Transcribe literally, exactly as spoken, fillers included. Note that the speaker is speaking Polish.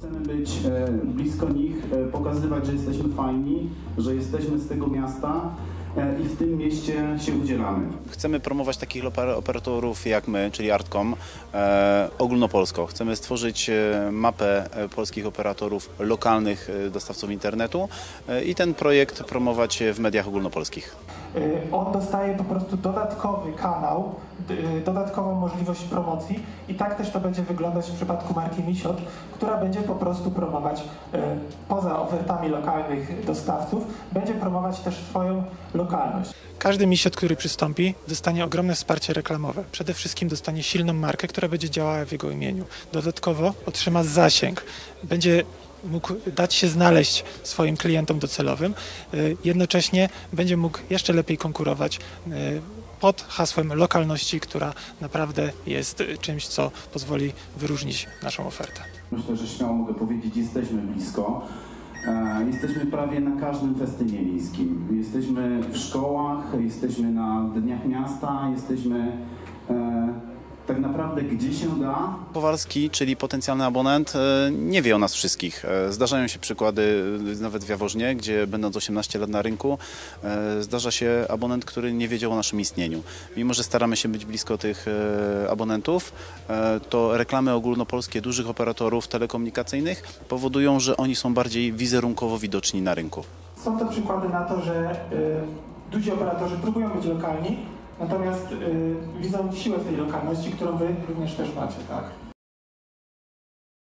Chcemy być blisko nich, pokazywać, że jesteśmy fajni, że jesteśmy z tego miasta i w tym mieście się udzielamy. Chcemy promować takich operatorów jak my, czyli Artcom, e, ogólnopolsko. Chcemy stworzyć mapę polskich operatorów, lokalnych dostawców internetu e, i ten projekt promować w mediach ogólnopolskich. On dostaje po prostu dodatkowy kanał, dodatkową możliwość promocji i tak też to będzie wyglądać w przypadku marki Misiot, która będzie po prostu promować poza ofertami lokalnych dostawców, będzie promować też swoją lokalność. Każdy Misiot, który przystąpi, dostanie ogromne wsparcie reklamowe. Przede wszystkim dostanie silną markę, która będzie działała w jego imieniu. Dodatkowo otrzyma zasięg. Będzie mógł dać się znaleźć swoim klientom docelowym. Jednocześnie będzie mógł jeszcze lepiej konkurować pod hasłem lokalności, która naprawdę jest czymś, co pozwoli wyróżnić naszą ofertę. Myślę, że śmiało mogę powiedzieć, jesteśmy blisko. Jesteśmy prawie na każdym festynie miejskim. Jesteśmy w szkołach, jesteśmy na Dniach Miasta, jesteśmy tak naprawdę gdzie się da. Kowalski, czyli potencjalny abonent, nie wie o nas wszystkich. Zdarzają się przykłady nawet w Jaworznie, gdzie będąc osiemnaście lat na rynku, zdarza się abonent, który nie wiedział o naszym istnieniu. Mimo że staramy się być blisko tych abonentów, to reklamy ogólnopolskie dużych operatorów telekomunikacyjnych powodują, że oni są bardziej wizerunkowo widoczni na rynku. Są to przykłady na to, że y, duzi operatorzy próbują być lokalni, natomiast y, widzą siłę w tej lokalności, którą wy również też macie, tak?